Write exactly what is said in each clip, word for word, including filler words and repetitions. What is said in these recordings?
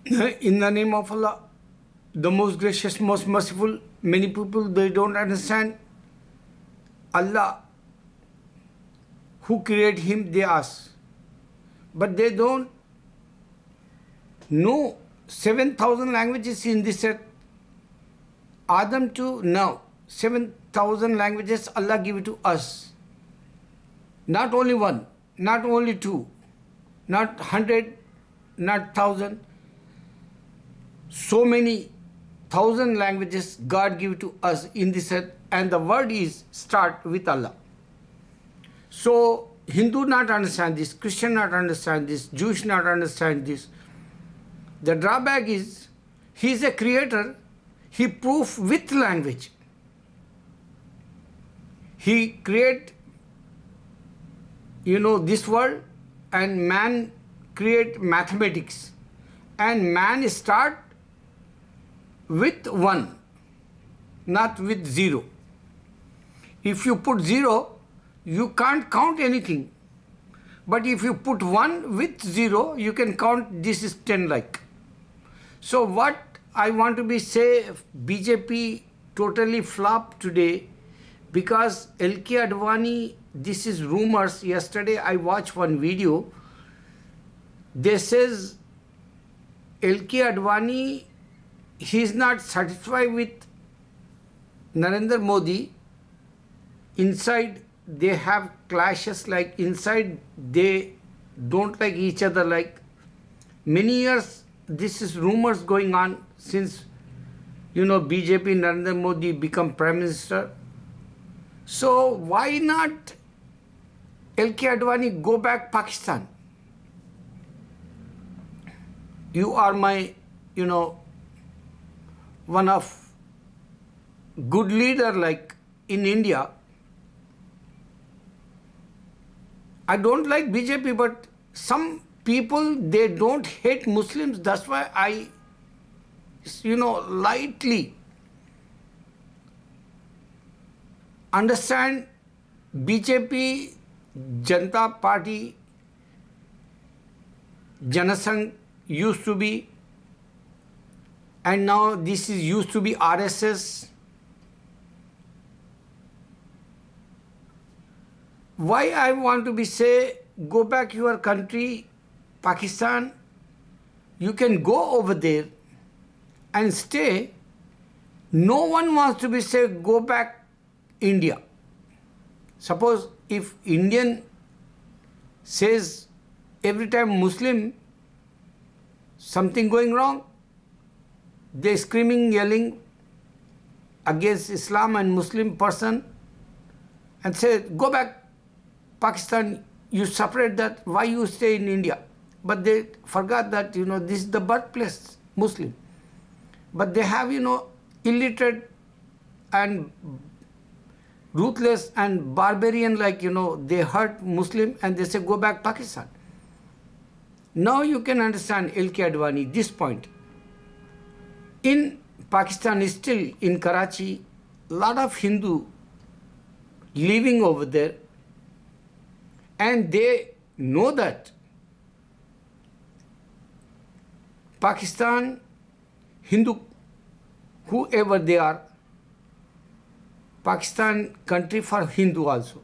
In the name of Allah, the most gracious, most merciful. Many people, they don't understand Allah, who created him, they ask. But they don't know seven thousand languages in this earth. Adam to now, seven thousand languages Allah give it to us. Not only one, not only two, not hundred, not thousand. So many thousand languages God give to us in this earth, and the word is start with Allah. So Hindu not understand this, Christian not understand this, Jewish not understand this. The drawback is he is a creator, he proof with language. He create, you know, this world, and man create mathematics, and man start with one, not with zero. If you put zero, you can't count anything. But if you put one with zero, you can count this is ten like. So what I want to be say, B J P totally flopped today because L K Advani, this is rumors. Yesterday I watched one video. They says L K Advani, he is not satisfied with Narendra Modi. Inside they have clashes, like inside they don't like each other. Like many years, this is rumors going on since, you know, B J P, Narendra Modi become Prime Minister. So why not L K Advani go back Pakistan? You are my, you know, one of good leader like in India. I don't like B J P, but some people, they don't hate Muslims. That's why I, you know, lightly understand B J P, Janata Party, Janasangh used to be, and now this is used to be R S S. Why I want to be say, go back your country, Pakistan, you can go over there and stay. No one wants to be say, go back India. Suppose if Indian says every time Muslim, something going wrong, they screaming, yelling against Islam and Muslim person and say, go back Pakistan, you separate that, why you stay in India? But they forgot that, you know, this is the birthplace, Muslim. But they have, you know, illiterate and ruthless and barbarian, like, you know, they hurt Muslim and they say, go back Pakistan. Now you can understand L K Advani, this point. In Pakistan, still in Karachi, lot of Hindu living over there, and they know that Pakistan, Hindu, whoever they are, Pakistan country for Hindu also.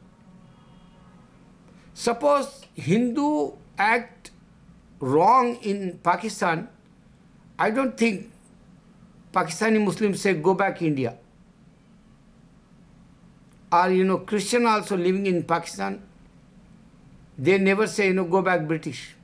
Suppose Hindu act wrong in Pakistan, I don't think Pakistani Muslims say go back India. Or, you know, Christian also living in Pakistan, they never say, you know, go back British.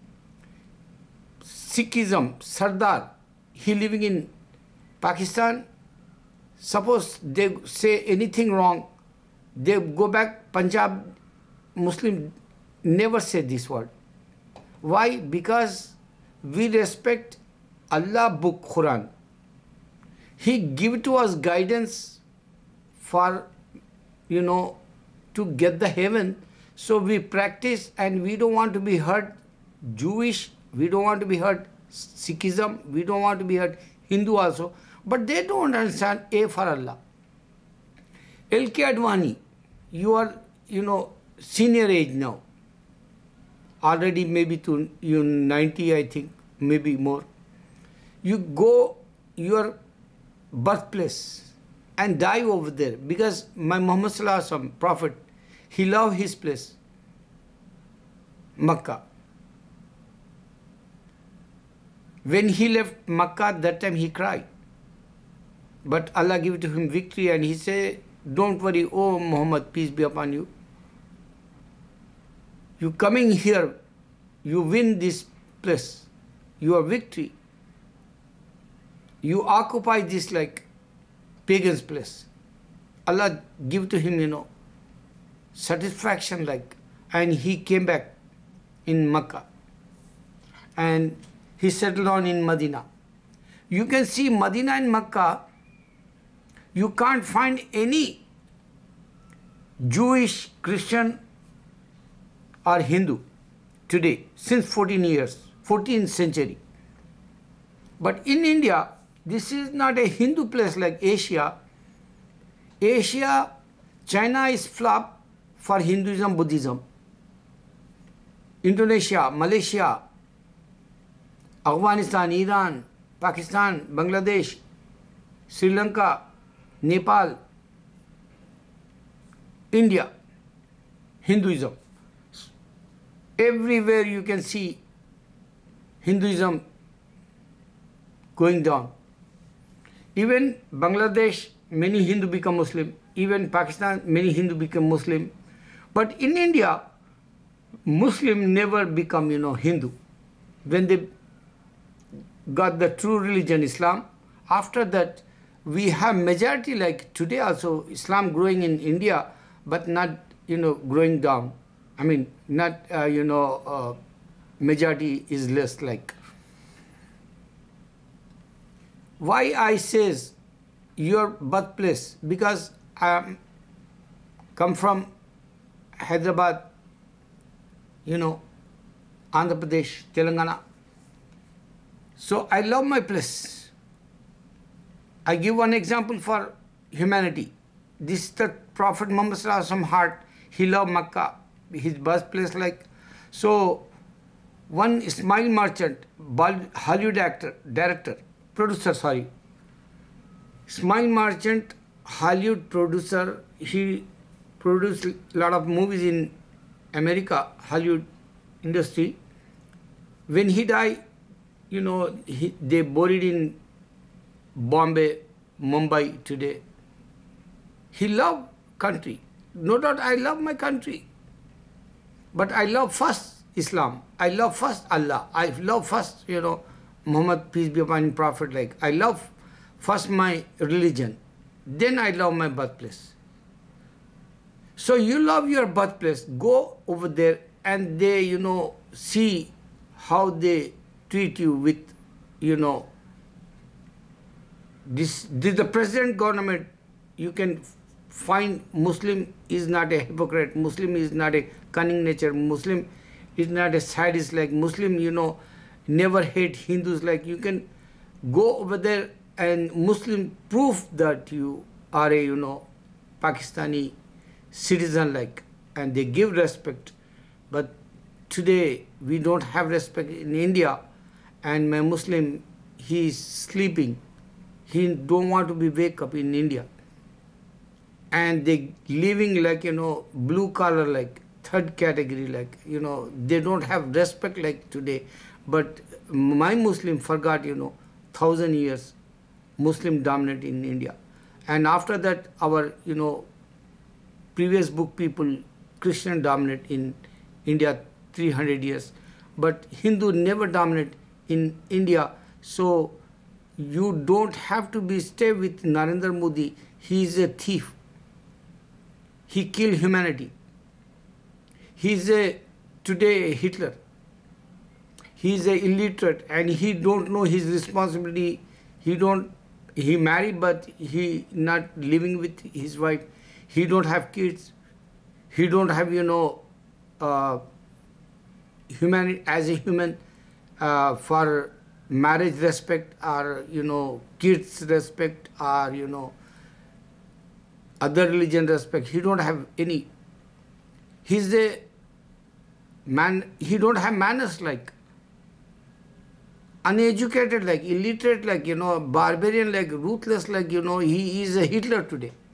Sikhism, Sardar, he living in Pakistan, suppose they say anything wrong, they go back Punjab, Muslim never say this word. Why? Because we respect Allah book Quran. He give to us guidance for, you know, to get the heaven. So we practice, and we don't want to be hurt Jewish, we don't want to be hurt Sikhism, we don't want to be hurt Hindu also. But they don't understand A for Allah. L K Advani, you are, you know, senior age now. Already maybe to you ninety, I think, maybe more. you go your birthplace and die over there, because my Muhammad Sallallahu Alaihi Wasallam, Prophet, he loved his place, Makkah. When he left Makkah, that time he cried. But Allah gave to him victory, and he said, don't worry, oh Muhammad, peace be upon you. You coming here, you win this place, your victory. You occupy this like pagan's place. Allah give to him, you know, satisfaction like, and he came back in Makkah. And he settled on in Medina. You can see Medina and Makkah, you can't find any Jewish, Christian or Hindu today, since fourteen years, fourteenth century. But in India, this is not a Hindu place like Asia. Asia, China is flop for Hinduism, Buddhism. Indonesia, Malaysia, Afghanistan, Iran, Pakistan, Bangladesh, Sri Lanka, Nepal, India, Hinduism. Everywhere you can see Hinduism going down. Even Bangladesh, many Hindu become Muslim. Even Pakistan, many Hindu become Muslim. But in India, Muslim never become, you know, Hindu. When they got the true religion, Islam, after that, we have majority like today also, Islam growing in India, but not, you know, growing down. I mean, not, uh, you know, uh, majority is less like. Why I says your birthplace? Because I come from Hyderabad, you know, Andhra Pradesh, Telangana. So I love my place. I give one example for humanity. This is the Prophet Muhammad Sallallahu Alaihi Wasallam heart. He loved Makkah, his birthplace like. So one Ismail Merchant, Hollywood actor, director, producer, sorry. Ismail Merchant, Hollywood producer, he produced a lot of movies in America, Hollywood industry. When he died, you know, he, they buried in Bombay, Mumbai today. He loved country. No doubt I love my country. But I love first Islam. I love first Allah. I love first, you know, Muhammad, peace be upon him, Prophet, like. I love first my religion. Then I love my birthplace. So you love your birthplace. Go over there and they, you know, see how they treat you with, you know, this, this the present government. You can find Muslim is not a hypocrite. Muslim is not a cunning nature. Muslim is not a sadist. Like Muslim, you know, never hate Hindus. Like you can go over there and Muslim prove that you are a, you know, Pakistani citizen like, and they give respect. But today we don't have respect in India, and my Muslim, he is sleeping. He don't want to be wake up in India. And they living like, you know, blue collar, like third category, like, you know, they don't have respect like today. But my Muslim forgot, you know, thousand years Muslim dominant in India. And after that, our, you know, previous book people, Christian dominate in India three hundred years. But Hindu never dominate in India. So you don't have to be stay with Narendra Modi. He is a thief. He killed humanity. He is a today a Hitler. He is a illiterate and he don't know his responsibility. He don't he married but he not living with his wife. He don't have kids. He don't have, you know, uh, human as a human uh, for marriage respect or, you know, kids respect or, you know, other religion respect. He don't have any. He's a man. He don't have manners like. uneducated, like illiterate, like, you know, barbarian, like ruthless, like, you know, he is a Hitler today.